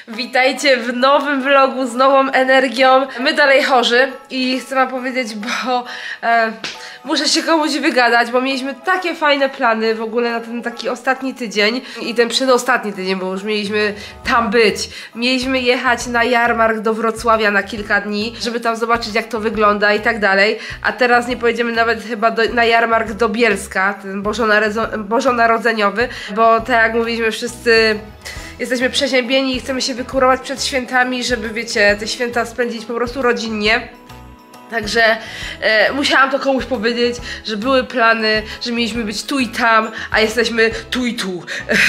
Witajcie w nowym vlogu z nową energią. My dalej chorzy i chcę wam powiedzieć, bo muszę się komuś wygadać, bo mieliśmy takie fajne plany w ogóle na ten taki ostatni tydzień i ten przedostatni tydzień, bo już mieliśmy tam być. Mieliśmy jechać na jarmark do Wrocławia na kilka dni, żeby tam zobaczyć, jak to wygląda i tak dalej, a teraz nie pojedziemy nawet chyba na jarmark do Bielska, ten bożonarodzeniowy, bo tak jak mówiliśmy, wszyscy jesteśmy przeziębieni i chcemy się wykurować przed świętami, żeby, wiecie, te święta spędzić po prostu rodzinnie. Także musiałam to komuś powiedzieć, że były plany, że mieliśmy być tu i tam, a jesteśmy tu i tu.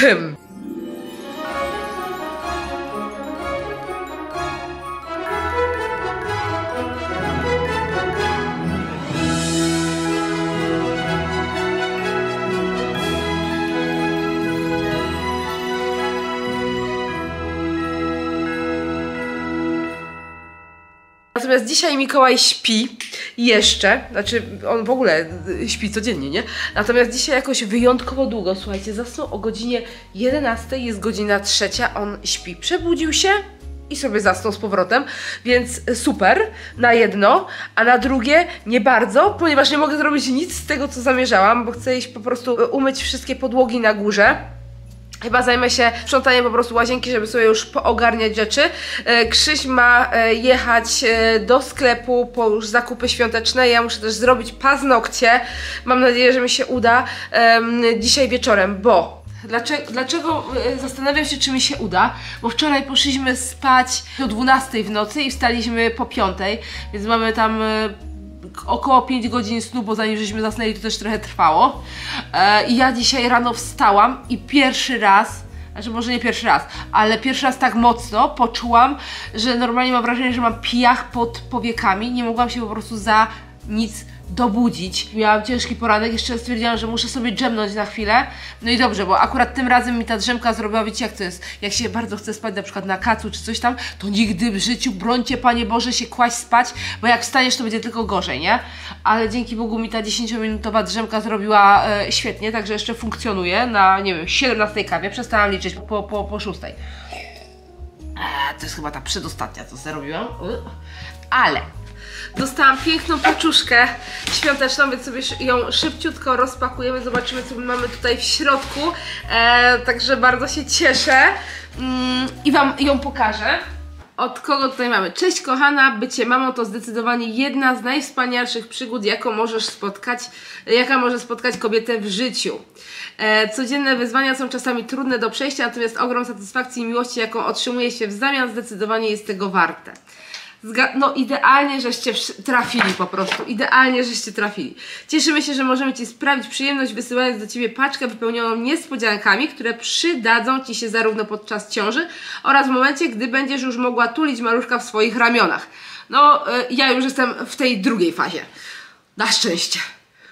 Natomiast dzisiaj Mikołaj śpi jeszcze, znaczy on w ogóle śpi codziennie, nie? Natomiast dzisiaj jakoś wyjątkowo długo, słuchajcie, zasnął o godzinie 11, jest godzina 3, on śpi. Przebudził się i sobie zasnął z powrotem, więc super na jedno, a na drugie nie bardzo, ponieważ nie mogę zrobić nic z tego, co zamierzałam, bo chcę iść po prostu umyć wszystkie podłogi na górze. Chyba zajmę się sprzątaniem po prostu łazienki, żeby sobie już poogarniać rzeczy. Krzyś ma jechać do sklepu po już zakupy świąteczne. Ja muszę też zrobić paznokcie. Mam nadzieję, że mi się uda dzisiaj wieczorem, bo... Dlaczego zastanawiam się, czy mi się uda? Bo wczoraj poszliśmy spać do 12 w nocy i wstaliśmy po 5, więc mamy tam... około 5 godzin snu, bo zanim żeśmy zasnęli, to też trochę trwało. I ja dzisiaj rano wstałam i pierwszy raz, znaczy może nie pierwszy raz, ale pierwszy raz tak mocno poczułam, że normalnie mam wrażenie, że mam piach pod powiekami. Nie mogłam się po prostu za nic dobudzić. Miałam ciężki poranek, jeszcze stwierdziłam, że muszę sobie drzemnąć na chwilę. No i dobrze, bo akurat tym razem mi ta drzemka zrobiła, wiecie jak to jest, jak się bardzo chce spać na przykład na kacu czy coś tam, to nigdy w życiu, brońcie Panie Boże, się kłaść spać, bo jak wstaniesz, to będzie tylko gorzej, nie? Ale dzięki Bogu mi ta 10-minutowa drzemka zrobiła świetnie, także jeszcze funkcjonuje na, nie wiem, 17 kawie, przestałam liczyć po 6. To jest chyba ta przedostatnia, co zrobiłam. Ale dostałam piękną paczuszkę świąteczną, więc sobie ją szybciutko rozpakujemy, zobaczymy, co my mamy tutaj w środku. Także bardzo się cieszę i wam ją pokażę. Od kogo tutaj mamy? Cześć kochana, bycie mamą to zdecydowanie jedna z najwspanialszych przygód, jaka może spotkać kobietę w życiu. Codzienne wyzwania są czasami trudne do przejścia, natomiast ogrom satysfakcji i miłości, jaką otrzymuje się w zamian, zdecydowanie jest tego warte. No idealnie, żeście trafili po prostu, idealnie, żeście trafili. Cieszymy się, że możemy Ci sprawić przyjemność, wysyłając do Ciebie paczkę wypełnioną niespodziankami, które przydadzą Ci się zarówno podczas ciąży oraz w momencie, gdy będziesz już mogła tulić maluszka w swoich ramionach. No, ja już jestem w tej drugiej fazie. Na szczęście.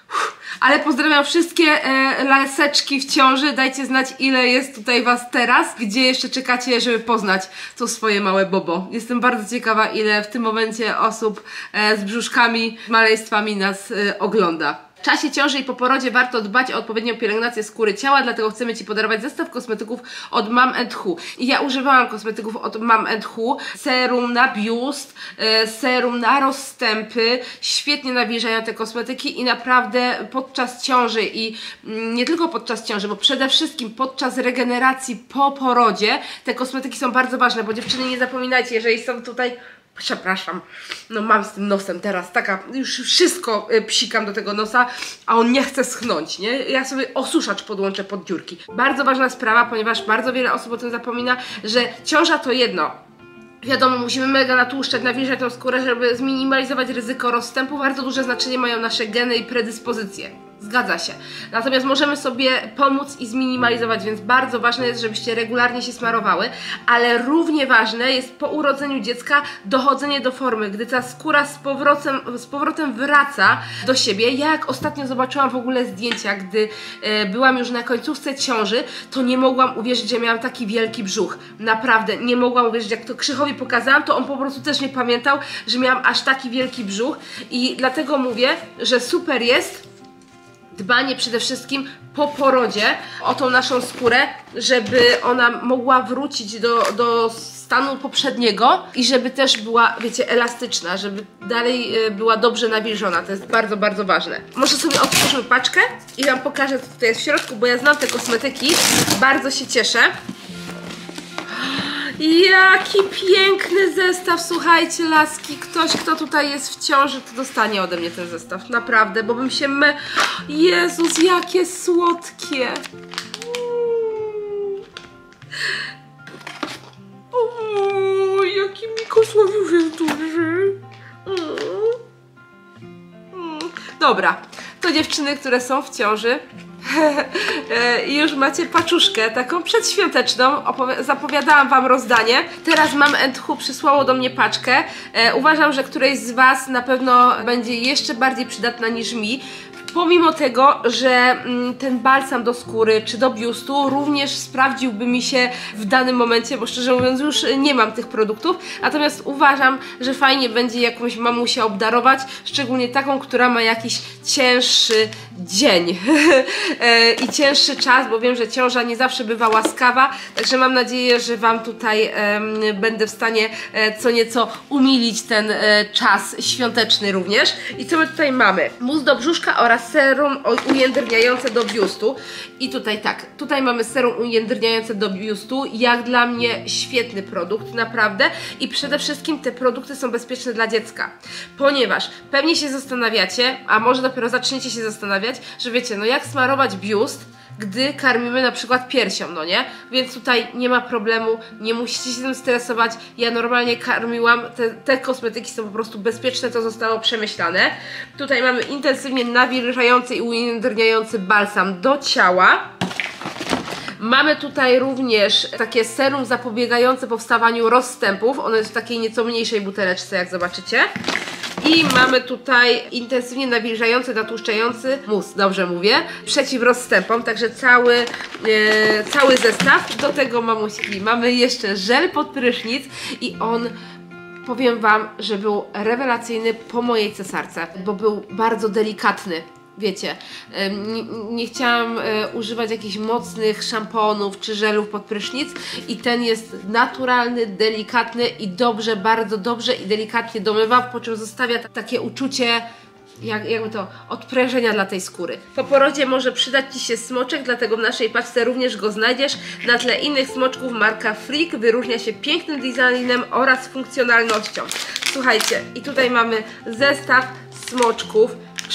Ale pozdrawiam wszystkie laseczki w ciąży. Dajcie znać, ile jest tutaj was teraz, gdzie jeszcze czekacie, żeby poznać to swoje małe bobo. Jestem bardzo ciekawa, ile w tym momencie osób z brzuszkami, z maleństwami nas ogląda. W czasie ciąży i po porodzie warto dbać o odpowiednią pielęgnację skóry ciała, dlatego chcemy Ci podarować zestaw kosmetyków od Mam & Who. I ja używałam kosmetyków od Mam & Who, serum na biust, serum na rozstępy, świetnie nawilżają te kosmetyki i naprawdę podczas ciąży i nie tylko podczas ciąży, bo przede wszystkim podczas regeneracji po porodzie te kosmetyki są bardzo ważne, bo dziewczyny nie zapominajcie, jeżeli są tutaj... Przepraszam, no mam z tym nosem teraz taka, już wszystko psikam do tego nosa, a on nie chce schnąć, nie? Ja sobie osuszacz podłączę pod dziurki. Bardzo ważna sprawa, ponieważ bardzo wiele osób o tym zapomina, że ciąża to jedno. Wiadomo, musimy mega natłuszczać, nawilżać tą skórę, żeby zminimalizować ryzyko rozstępu. Bardzo duże znaczenie mają nasze geny i predyspozycje. Zgadza się. Natomiast możemy sobie pomóc i zminimalizować, więc bardzo ważne jest, żebyście regularnie się smarowały, ale równie ważne jest po urodzeniu dziecka dochodzenie do formy, gdy ta skóra z powrotem wraca do siebie. Ja jak ostatnio zobaczyłam w ogóle zdjęcia, gdy byłam już na końcówce ciąży, to nie mogłam uwierzyć, że miałam taki wielki brzuch. Naprawdę, nie mogłam uwierzyć, jak to Krzychowi pokazałam, to on po prostu też nie pamiętał, że miałam aż taki wielki brzuch i dlatego mówię, że super jest dbanie przede wszystkim po porodzie o tą naszą skórę, żeby ona mogła wrócić do stanu poprzedniego i żeby też była, wiecie, elastyczna, żeby dalej była dobrze nawilżona. To jest bardzo, bardzo ważne. Może sobie otworzymy paczkę i Wam pokażę, co tutaj jest w środku, bo ja znam te kosmetyki. Bardzo się cieszę. Jaki piękny zestaw, słuchajcie laski, ktoś kto tutaj jest w ciąży to dostanie ode mnie ten zestaw, naprawdę, bo bym się Jezus, jakie słodkie. O, jaki Mikosławiusz jest duży. Dobra, to dziewczyny, które są w ciąży i już macie paczuszkę taką przedświąteczną, zapowiadałam Wam rozdanie. Teraz mam Enthu przysłało do mnie paczkę. Uważam, że którejś z Was na pewno będzie jeszcze bardziej przydatna niż mi. Pomimo tego, że ten balsam do skóry czy do biustu również sprawdziłby mi się w danym momencie, bo szczerze mówiąc już nie mam tych produktów, natomiast uważam, że fajnie będzie jakąś mamusię obdarować, szczególnie taką, która ma jakiś cięższy dzień i cięższy czas, bo wiem, że ciąża nie zawsze bywa łaskawa, także mam nadzieję, że Wam tutaj będę w stanie co nieco umilić ten czas świąteczny również. I co my tutaj mamy? Mus do brzuszka oraz serum ujędrniające do biustu. I tutaj tak, tutaj mamy serum ujędrniające do biustu, jak dla mnie świetny produkt, naprawdę. I przede wszystkim te produkty są bezpieczne dla dziecka, ponieważ pewnie się zastanawiacie, a może dopiero zaczniecie się zastanawiać, że wiecie, no jak smarować biust, gdy karmimy na przykład piersią, no nie? Więc tutaj nie ma problemu, nie musicie się tym stresować. Ja normalnie karmiłam, te kosmetyki są po prostu bezpieczne, to zostało przemyślane. Tutaj mamy intensywnie nawilżający i ujędrniający balsam do ciała. Mamy tutaj również takie serum zapobiegające powstawaniu rozstępów. Ono jest w takiej nieco mniejszej buteleczce, jak zobaczycie. I mamy tutaj intensywnie nawilżający, natłuszczający mus, dobrze mówię, przeciw rozstępom, także cały zestaw. Do tego, mamuśki, mamy jeszcze żel pod prysznic i on, powiem Wam, że był rewelacyjny po mojej cesarce, bo był bardzo delikatny. Wiecie, nie chciałam używać jakichś mocnych szamponów czy żelów pod prysznic i ten jest naturalny, delikatny i dobrze, bardzo dobrze i delikatnie domywa, po czym zostawia takie uczucie jakby to odprężenia dla tej skóry. Po porodzie może przydać Ci się smoczek, dlatego w naszej paczce również go znajdziesz. Na tle innych smoczków marka Freak wyróżnia się pięknym designem oraz funkcjonalnością. Słuchajcie, i tutaj mamy zestaw smoczków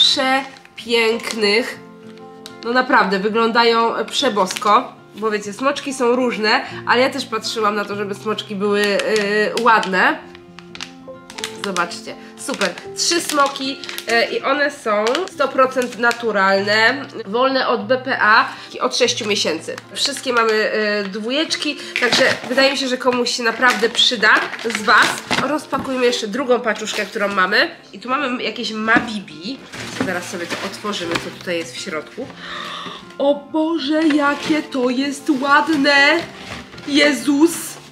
pięknych, no naprawdę wyglądają przebosko, bo wiecie, smoczki są różne, ale ja też patrzyłam na to, żeby smoczki były ładne. Zobaczcie, super, 3 smoki i one są 100% naturalne, wolne od BPA i od 6 miesięcy. Wszystkie mamy dwójeczki, także wydaje mi się, że komuś się naprawdę przyda z Was. Rozpakujmy jeszcze drugą paczuszkę, którą mamy. I tu mamy jakieś Mabibi. Zaraz sobie to otworzymy, co tutaj jest w środku. O Boże, jakie to jest ładne! Jezus!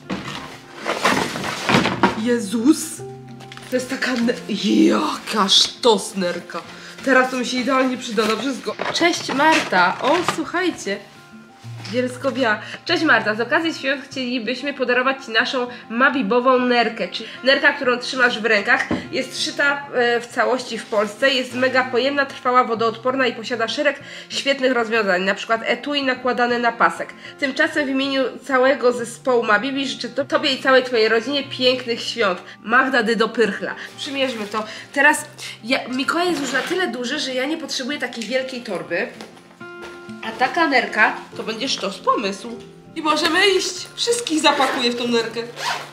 Jezus! To jest taka... Jaka sztosnerka! Teraz to mi się idealnie przyda na wszystko. Cześć Marta! O, słuchajcie! Bielsko-Biała. Cześć Marta, z okazji świąt chcielibyśmy podarować Ci naszą mabibową nerkę, czyli nerka, którą trzymasz w rękach. Jest szyta w całości w Polsce, jest mega pojemna, trwała, wodoodporna i posiada szereg świetnych rozwiązań, na przykład etui nakładane na pasek. Tymczasem w imieniu całego zespołu Mabibi życzę Tobie i całej Twojej rodzinie pięknych świąt. Magda Dydopyrchla. Przymierzmy to. Teraz Mikołaj jest już na tyle duży, że ja nie potrzebuję takiej wielkiej torby. A taka nerka to będzie sztos pomysł. I możemy iść. Wszystkich zapakuję w tą nerkę.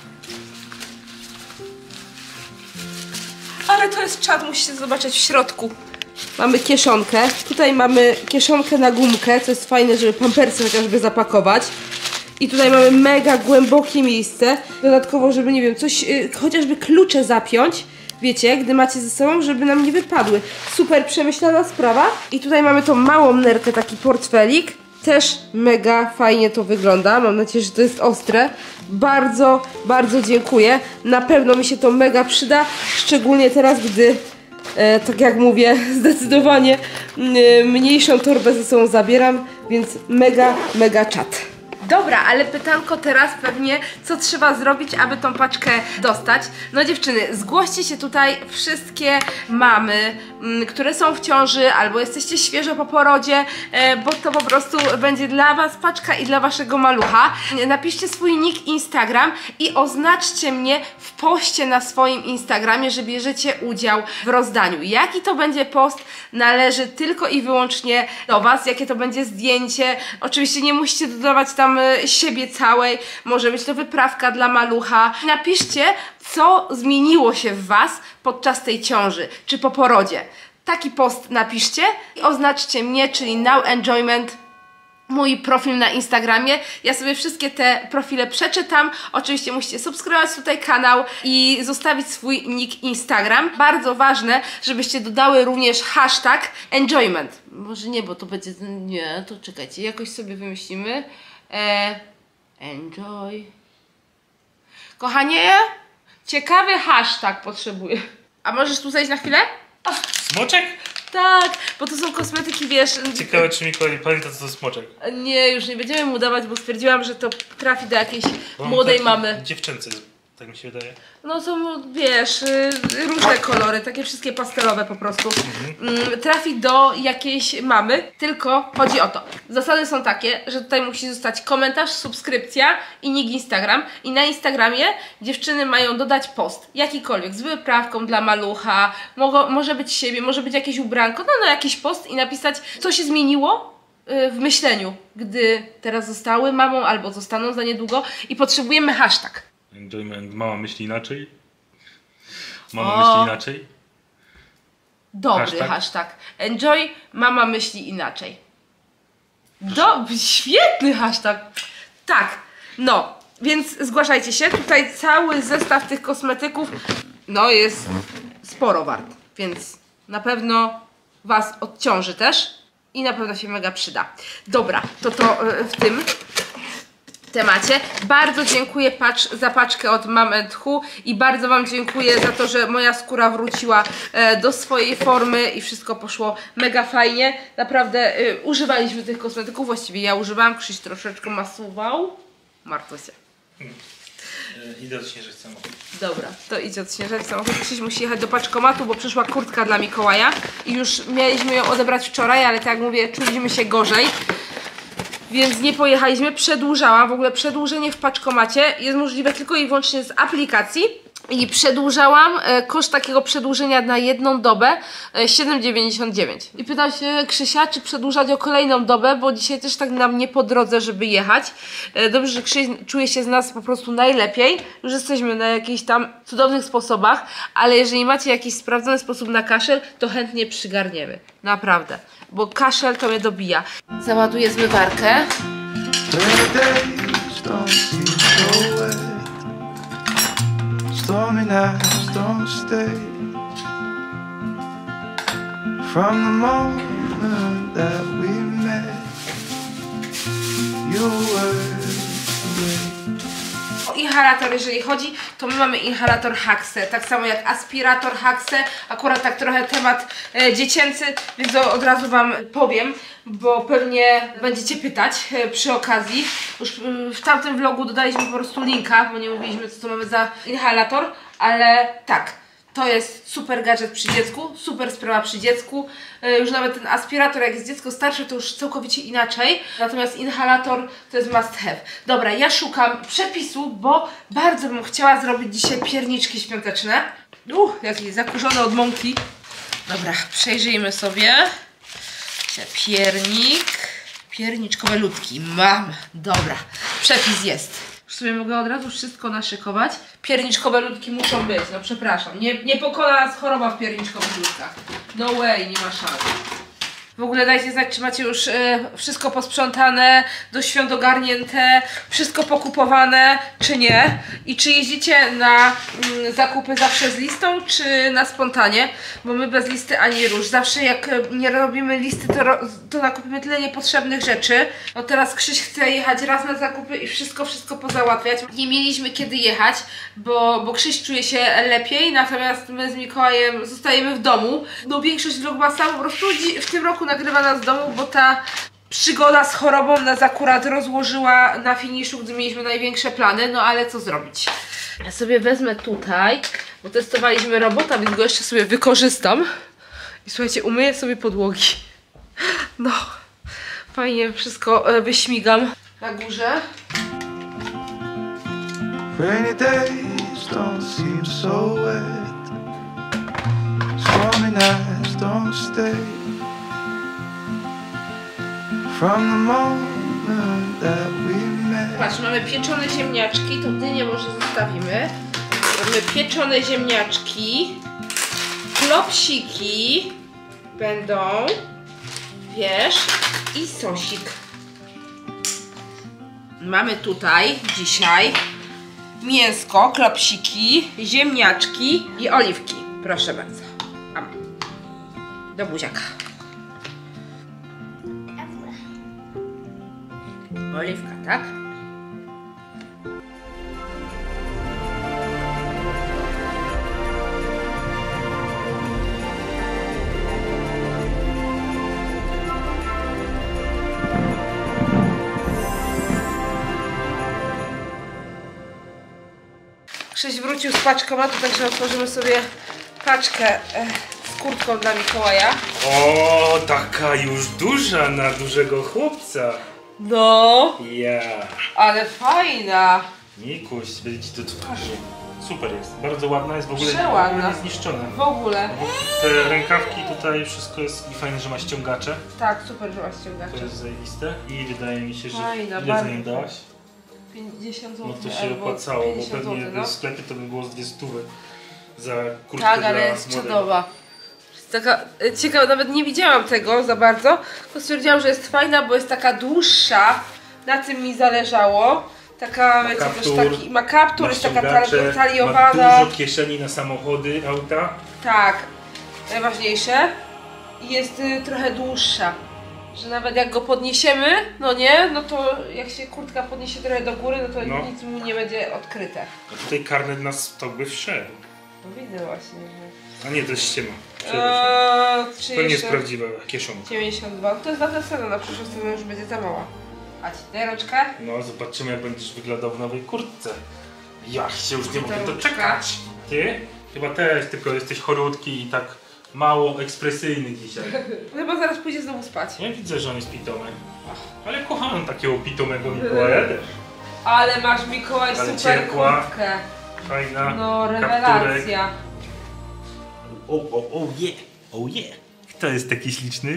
Ale to jest czad, musicie zobaczyć w środku. Mamy kieszonkę. Tutaj mamy kieszonkę na gumkę, co jest fajne, żeby pampersy chociażby zapakować. I tutaj mamy mega głębokie miejsce. Dodatkowo, żeby nie wiem, coś, chociażby klucze zapiąć. Wiecie, gdy macie ze sobą, żeby nam nie wypadły. Super przemyślana sprawa. I tutaj mamy tą małą nerkę, taki portfelik. Też mega fajnie to wygląda. Mam nadzieję, że to jest ostre. Bardzo, bardzo dziękuję. Na pewno mi się to mega przyda. Szczególnie teraz, gdy tak jak mówię, zdecydowanie mniejszą torbę ze sobą zabieram, więc mega czad. Dobra, ale pytanko teraz pewnie, co trzeba zrobić, aby tą paczkę dostać? No dziewczyny, zgłoście się tutaj wszystkie mamy, które są w ciąży albo jesteście świeżo po porodzie, bo to po prostu będzie dla was paczka i dla waszego malucha. Napiszcie swój nick Instagram i oznaczcie mnie w poście na swoim Instagramie, że bierzecie udział w rozdaniu. Jaki to będzie post, należy tylko i wyłącznie do was, jakie to będzie zdjęcie. Oczywiście nie musicie dodawać tam siebie całej, może być to wyprawka dla malucha. Napiszcie, co zmieniło się w was podczas tej ciąży, czy po porodzie. Taki post napiszcie i oznaczcie mnie, czyli Now Enjoyment, mój profil na Instagramie. Ja sobie wszystkie te profile przeczytam. Oczywiście musicie subskrybować tutaj kanał i zostawić swój nick Instagram. Bardzo ważne, żebyście dodały również hashtag enjoyment. Może nie, bo to będzie... Nie, to czekajcie, jakoś sobie wymyślimy. Enjoy. Kochanie, ciekawy hashtag potrzebuję. A możesz tu zejść na chwilę? Smoczek? Tak, bo to są kosmetyki, wiesz... Ciekawe, czy Mikołaj pamięta, co to smoczek. Nie, już nie będziemy mu dawać, bo stwierdziłam, że to trafi do jakiejś młodej mamy. Dziewczęcy, tak mi się wydaje. No są, wiesz, różne kolory, takie wszystkie pastelowe po prostu. Trafi do jakiejś mamy, tylko chodzi o to. Zasady są takie, że tutaj musi zostać komentarz, subskrypcja i nick Instagram. I na Instagramie dziewczyny mają dodać post, jakikolwiek, z wyprawką dla malucha, może być siebie, może być jakieś ubranko, no jakiś post i napisać, co się zmieniło w myśleniu, gdy teraz zostały mamą albo zostaną za niedługo i potrzebujemy hashtag. Enjoyment, mama myśli inaczej? Mama myśli inaczej? Dobry hashtag. Enjoy, mama myśli inaczej. Świetny hashtag. Tak, no, więc zgłaszajcie się. Tutaj cały zestaw tych kosmetyków, no jest sporo wart, więc na pewno was odciąży też i na pewno się mega przyda. Dobra, to w tym temacie. Bardzo dziękuję za paczkę od Mom & Who i bardzo wam dziękuję za to, że moja skóra wróciła do swojej formy i wszystko poszło mega fajnie. Naprawdę używaliśmy tych kosmetyków, właściwie ja używałam, Krzyś troszeczkę masuwał. Martusia. Idę odśnieżać samochód. Dobra, to idź odśnieżać samochód. Krzyś musi jechać do paczkomatu, bo przyszła kurtka dla Mikołaja i już mieliśmy ją odebrać wczoraj, ale tak jak mówię, czuliśmy się gorzej. Więc nie pojechaliśmy, przedłużałam, w ogóle przedłużenie w paczkomacie jest możliwe tylko i wyłącznie z aplikacji i przedłużałam, koszt takiego przedłużenia na 1 dobę 7,99. I pytam się Krzysia, czy przedłużać o kolejną dobę, bo dzisiaj też tak nam nie po drodze, żeby jechać. Dobrze, że Krzyś czuje się z nas po prostu najlepiej, już jesteśmy na jakichś tam cudownych sposobach, ale jeżeli macie jakiś sprawdzony sposób na kaszel, to chętnie przygarniemy. Naprawdę, bo kaszel to mnie dobija. Załaduję zmywarkę. Stormy nights don't stay. From the moment that we met, you were great. O inhalator, jeżeli chodzi, to my mamy inhalator Haxe, tak samo jak aspirator Haxe, akurat tak trochę temat dziecięcy, więc od razu wam powiem, bo pewnie będziecie pytać przy okazji. Już w tamtym vlogu dodaliśmy po prostu linka, bo nie mówiliśmy, co to mamy za inhalator, ale tak, to jest super gadżet przy dziecku, super sprawa przy dziecku. Już nawet ten aspirator, jak jest dziecko starsze, to już całkowicie inaczej. Natomiast inhalator to jest must have. Dobra, ja szukam przepisu, bo bardzo bym chciała zrobić dzisiaj pierniczki świąteczne. Jaki zakurzony od mąki. Dobra, przejrzyjmy sobie. Pierniczkowe ludki. Mam. Dobra, przepis jest. Już sobie mogę od razu wszystko naszykować. Pierniczkowe ludki muszą być, no przepraszam. Nie pokona nas choroba w pierniczkowych ludkach. No way, nie ma szans. W ogóle dajcie znać, czy macie już wszystko posprzątane, do świąt ogarnięte, wszystko pokupowane, czy nie. I czy jeździcie na zakupy zawsze z listą, czy na spontanie. Bo my bez listy ani rusz. Zawsze jak nie robimy listy, to nakupimy tyle niepotrzebnych rzeczy. No teraz Krzyś chce jechać raz na zakupy i wszystko pozałatwiać. Nie mieliśmy kiedy jechać, bo Krzyś czuje się lepiej, natomiast my z Mikołajem zostajemy w domu. No większość vlogmasa po prostu w tym roku nagrywana z domu, bo ta przygoda z chorobą nas akurat rozłożyła na finiszu, gdy mieliśmy największe plany, no ale co zrobić? Ja sobie wezmę tutaj, bo testowaliśmy robota, więc go jeszcze sobie wykorzystam. I słuchajcie, umyję sobie podłogi. No, fajnie wszystko wyśmigam na górze. Rainy days don't seem so wet. Stormy nights don't stay. From the moment that we met. Patrz, mamy pieczone ziemniaczki, to dynię może zostawimy. Mamy pieczone ziemniaczki, klopsiki będą, wiesz, i sosik. Mamy tutaj dzisiaj mięsko, klopsiki, ziemniaczki i oliwki. Proszę bardzo. Do buziaka. Oliwka, tak? Krzyś wrócił z paczkomatu, także otworzymy sobie paczkę z kurtką dla Mikołaja. O, taka już duża na dużego chłopca. No, Ja. ale fajna. Mikuś, będzie ci do twarzy. Super jest, bardzo ładna jest, w ogóle Przeładna. nie zniszczona. W ogóle. Te rękawki tutaj, wszystko jest i fajne, że ma ściągacze. Tak, super, że masz ściągacze. To jest zajebiste i wydaje mi się, że Fajna, ile za bardzo nią dałaś? 50 zł. No to się opłacało, bo 50 pewnie zł, no. w sklepie to by było z 200 za kurtkę Tak, dla ale jest młodego. czadowa. Jest taka ciekawa, nawet nie widziałam tego za bardzo, to stwierdziłam, że jest fajna, bo jest taka dłuższa, na tym mi zależało. Taka, Ma wiecie, kaptur, też taki, ma kaptur, Ma jest taka ściągacze, taliowana. ma dużo kieszeni na samochody, auta. Tak, najważniejsze. I jest trochę dłuższa. Że nawet jak go podniesiemy, no nie, no to jak się kurtka podniesie trochę do góry, no to No. nic mu nie będzie odkryte. A tutaj karnet na stok by wszedł. No widzę właśnie, że... A nie, to jest ściema. To nie jest prawdziwa kieszonka. 92, no to jest na scenę, na przyszłą scenę już będzie za mała. Chodź, daj rączkę. No, zobaczymy jak będziesz wyglądał w nowej kurtce. Ja się już nie mogę Ta doczekać. Ty? Chyba też, tylko jesteś chorutki i tak mało ekspresyjny dzisiaj. Chyba zaraz pójdzie znowu spać. Ja widzę, że on jest pitomy. Ale kocham takiego pitomego Mikołaja też. Ale masz, Mikołaj, Ale super ciepła. kurtkę. Fajna. No, kapturek. rewelacja. Oh yeah. Kto jest taki śliczny?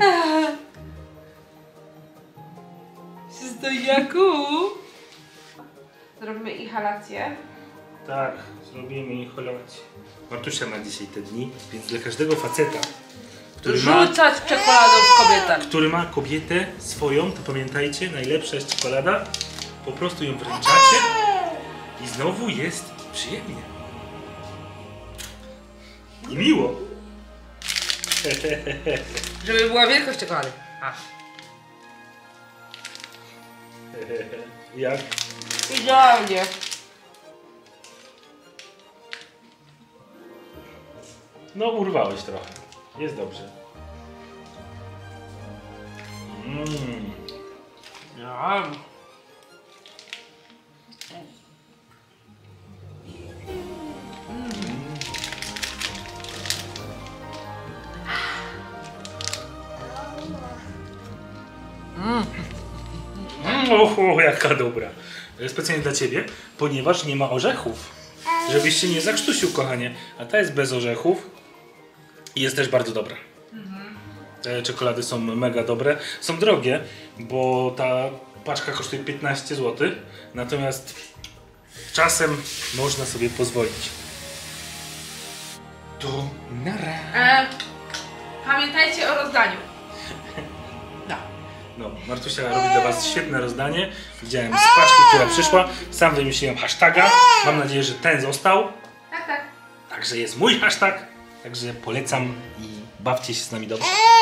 Stojaku. Zrobimy inhalację. Tak, zrobimy inhalację. Martusia ma dzisiaj te dni, więc dla każdego faceta, Rzucać czekoladą w kobietę. który ma kobietę swoją, to pamiętajcie, najlepsza jest czekolada. Po prostu ją wręczacie i znowu jest przyjemnie. I miło. Żeby była wielkość czekolady. A. Jak? Idealnie. No urwałeś trochę. Jest dobrze. Ja. O, jaka dobra. Specjalnie dla ciebie, ponieważ nie ma orzechów. Żebyś się nie zakrztusił, kochanie. A ta jest bez orzechów i jest też bardzo dobra. Te czekolady są mega dobre. Są drogie, bo ta paczka kosztuje 15 zł. Natomiast czasem można sobie pozwolić. To nara. Pamiętajcie o rozdaniu. No, Martusia robi dla was świetne rozdanie. Widziałem z paczki, która przyszła. Sam wymyśliłem hashtaga. Mam nadzieję, że ten został. Tak, tak. Także jest mój hashtag. Także polecam i bawcie się z nami dobrze.